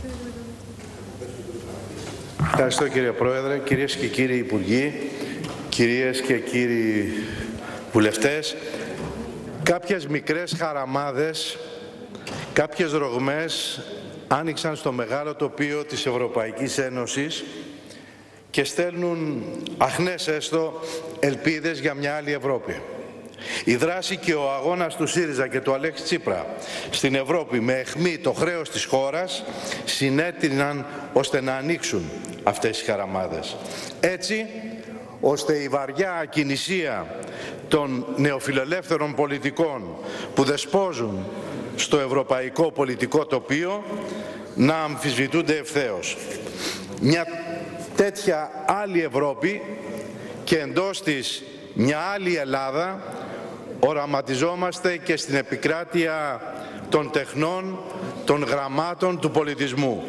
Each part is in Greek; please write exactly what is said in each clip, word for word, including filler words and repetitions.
Ευχαριστώ κύριε Πρόεδρε, κυρίες και κύριοι Υπουργοί, κυρίες και κύριοι βουλευτές. Κάποιες μικρές χαραμάδες, κάποιες ρογμές άνοιξαν στο μεγάλο τοπίο της Ευρωπαϊκής Ένωσης και στέλνουν αχνές έστω ελπίδες για μια άλλη Ευρώπη. Η δράση και ο αγώνας του ΣΥΡΙΖΑ και του Αλέξη Τσίπρα στην Ευρώπη με αιχμή το χρέος της χώρας συνέτειναν ώστε να ανοίξουν αυτές οι χαραμάδες. Έτσι, ώστε η βαριά ακινησία των νεοφιλελεύθερων πολιτικών που δεσπόζουν στο ευρωπαϊκό πολιτικό τοπίο να αμφισβητούνται ευθέως. Μια τέτοια άλλη Ευρώπη και εντός της μια άλλη Ελλάδα οραματιζόμαστε και στην επικράτεια των τεχνών, των γραμμάτων, του πολιτισμού.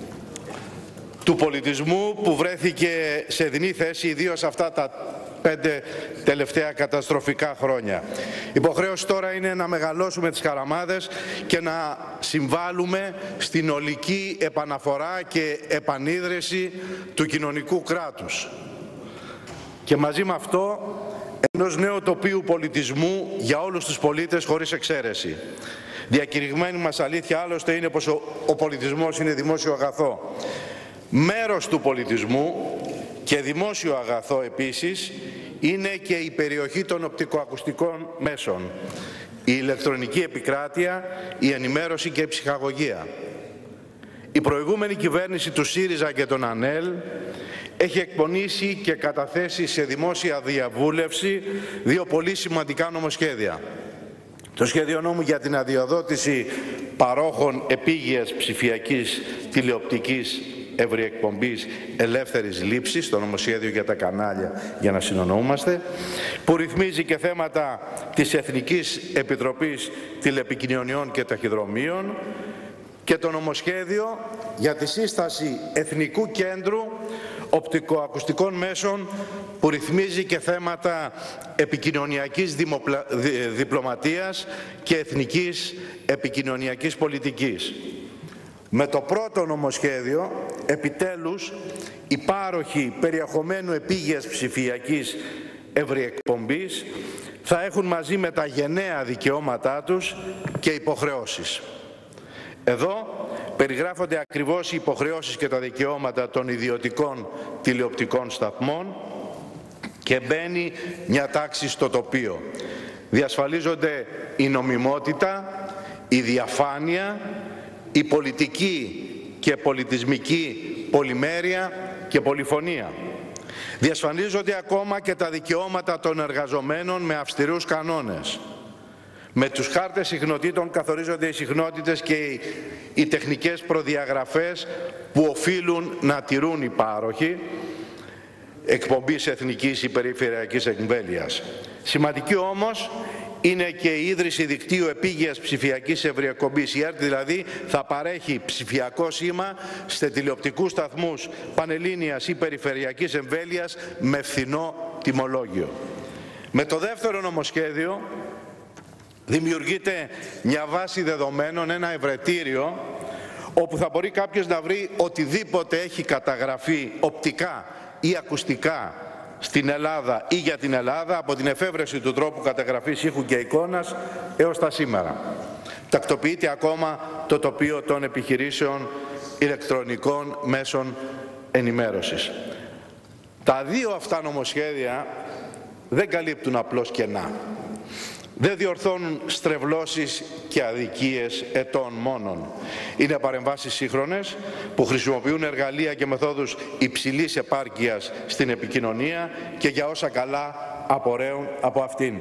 Του πολιτισμού που βρέθηκε σε δεινή θέση ιδίως αυτά τα πέντε τελευταία καταστροφικά χρόνια. Υποχρέωση τώρα είναι να μεγαλώσουμε τις χαραμάδες και να συμβάλλουμε στην ολική επαναφορά και επανίδρυση του κοινωνικού κράτους. Και μαζί με αυτό ενός νέου τοπίου πολιτισμού για όλους τους πολίτες χωρίς εξαίρεση. Διακηρυγμένη μας αλήθεια άλλωστε είναι πως ο, ο πολιτισμός είναι δημόσιο αγαθό. Μέρος του πολιτισμού και δημόσιο αγαθό επίσης είναι και η περιοχή των οπτικοακουστικών μέσων, η ηλεκτρονική επικράτεια, η ενημέρωση και η ψυχαγωγία. Η προηγούμενη κυβέρνηση του ΣΥΡΙΖΑ και των ΑΝΕΛ έχει εκπονήσει και καταθέσει σε δημόσια διαβούλευση δύο πολύ σημαντικά νομοσχέδια. Το σχέδιο νόμου για την αδειοδότηση παρόχων επίγειας ψηφιακής τηλεοπτικής ευρυεκπομπής ελεύθερης λήψης, το νομοσχέδιο για τα κανάλια για να συνονοούμαστε, που ρυθμίζει και θέματα της Εθνικής Επιτροπής Τηλεπικοινωνιών και Ταχυδρομείων, και το νομοσχέδιο για τη σύσταση Εθνικού Κέντρου Οπτικοακουστικών Μέσων που ρυθμίζει και θέματα επικοινωνιακής δημοπλα... διπλωματίας και εθνικής επικοινωνιακής πολιτικής. Με το πρώτο νομοσχέδιο, επιτέλους, οι πάροχοι περιεχομένου επίγειας ψηφιακής ευρυεκπομπής θα έχουν μαζί με τα γενναία δικαιώματά τους και υποχρεώσεις. Εδώ περιγράφονται ακριβώς οι υποχρεώσεις και τα δικαιώματα των ιδιωτικών τηλεοπτικών σταθμών και μπαίνει μια τάξη στο τοπίο. Διασφαλίζονται η νομιμότητα, η διαφάνεια, η πολιτική και πολιτισμική πολυμέρεια και πολυφωνία. Διασφαλίζονται ακόμα και τα δικαιώματα των εργαζομένων με αυστηρούς κανόνες. Με τους χάρτες συχνοτήτων καθορίζονται οι συχνότητες και οι, οι τεχνικές προδιαγραφές που οφείλουν να τηρούν οι πάροχοι εκπομπής εθνικής ή περιφερειακής εμβέλειας. Σημαντική όμως είναι και η ίδρυση δικτύου επίγειας ψηφιακής ευρυεκπομπής. Η ΕΡΤ δηλαδή θα παρέχει ψηφιακό σήμα σε τηλεοπτικούς σταθμούς πανελλήνιας ή περιφερειακής εμβέλειας με φθηνό τιμολόγιο. Με το δεύτερο νομοσχέδιο δημιουργείται μια βάση δεδομένων, ένα ευρετήριο, όπου θα μπορεί κάποιος να βρει οτιδήποτε έχει καταγραφεί οπτικά ή ακουστικά στην Ελλάδα ή για την Ελλάδα, από την εφεύρεση του τρόπου καταγραφής ήχου και εικόνας έως τα σήμερα. Τακτοποιείται ακόμα το τοπίο των επιχειρήσεων ηλεκτρονικών μέσων ενημέρωσης. Τα δύο αυτά νομοσχέδια δεν καλύπτουν απλώς κενά. Δεν διορθώνουν στρεβλώσεις και αδικίες ετών μόνον. Είναι παρεμβάσεις σύγχρονες που χρησιμοποιούν εργαλεία και μεθόδους υψηλής επάρκειας στην επικοινωνία και για όσα καλά απορρέουν από αυτήν.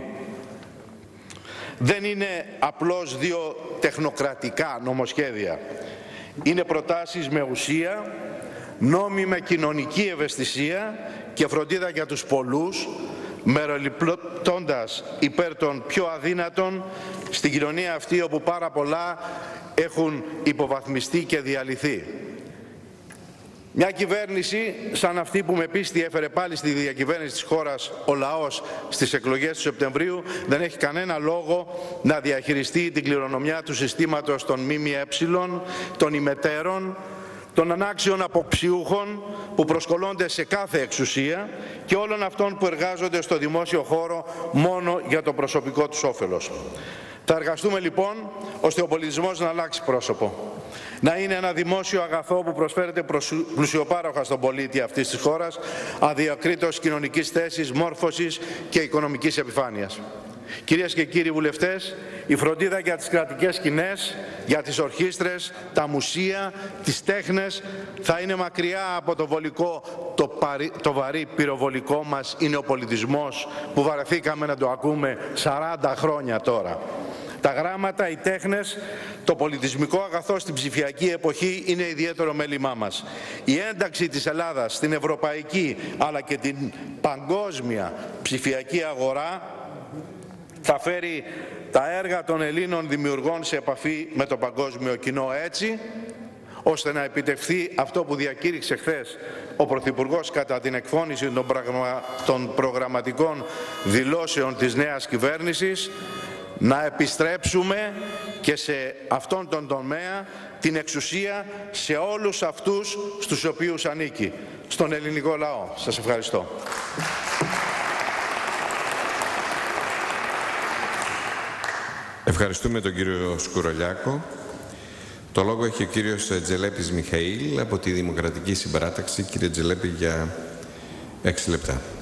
Δεν είναι απλώς δύο τεχνοκρατικά νομοσχέδια. Είναι προτάσεις με ουσία, νόμοι με κοινωνική ευαισθησία και φροντίδα για τους πολλούς, μεροληπτώντας υπέρ των πιο αδύνατων στην κοινωνία αυτή όπου πάρα πολλά έχουν υποβαθμιστεί και διαλυθεί. Μια κυβέρνηση σαν αυτή που με πίστη έφερε πάλι στη διακυβέρνηση της χώρας ο λαός στις εκλογές του Σεπτεμβρίου δεν έχει κανένα λόγο να διαχειριστεί την κληρονομιά του συστήματος των ΜΜΕ, των ημετέρων, των ανάξιων αποψιούχων που προσκολώνται σε κάθε εξουσία και όλων αυτών που εργάζονται στο δημόσιο χώρο μόνο για το προσωπικό τους όφελος. Θα εργαστούμε λοιπόν ώστε ο πολιτισμός να αλλάξει πρόσωπο. Να είναι ένα δημόσιο αγαθό που προσφέρεται πλουσιοπάροχα στον πολίτη αυτής της χώρας, αδιακρίτως κοινωνικής θέσης, μόρφωσης και οικονομικής επιφάνειας. Κυρίες και κύριοι βουλευτές, η φροντίδα για τις κρατικές σκηνές, για τις ορχήστρες, τα μουσεία, τις τέχνες θα είναι μακριά από το βολικό, το, παρι, το βαρύ πυροβολικό μας είναι ο πολιτισμός που βαρεθήκαμε να το ακούμε σαράντα χρόνια τώρα. Τα γράμματα, οι τέχνες, το πολιτισμικό αγαθό στην ψηφιακή εποχή είναι ιδιαίτερο μέλημά μας. Η ένταξη της Ελλάδας στην ευρωπαϊκή αλλά και την παγκόσμια ψηφιακή αγορά θα φέρει τα έργα των Ελλήνων δημιουργών σε επαφή με το παγκόσμιο κοινό έτσι, ώστε να επιτευχθεί αυτό που διακήρυξε χθες ο Πρωθυπουργός κατά την εκφώνηση των, πραγμα... των προγραμματικών δηλώσεων της νέας κυβέρνησης, να επιστρέψουμε και σε αυτόν τον τομέα την εξουσία σε όλους αυτούς στους οποίους ανήκει, στον ελληνικό λαό. Σας ευχαριστώ. Ευχαριστούμε τον κύριο Σκουρολιάκο. Το λόγο έχει ο κύριος Τζελέπης Μιχαήλ από τη Δημοκρατική Συμπαράταξη. Κύριε Τζελέπη, για έξι λεπτά.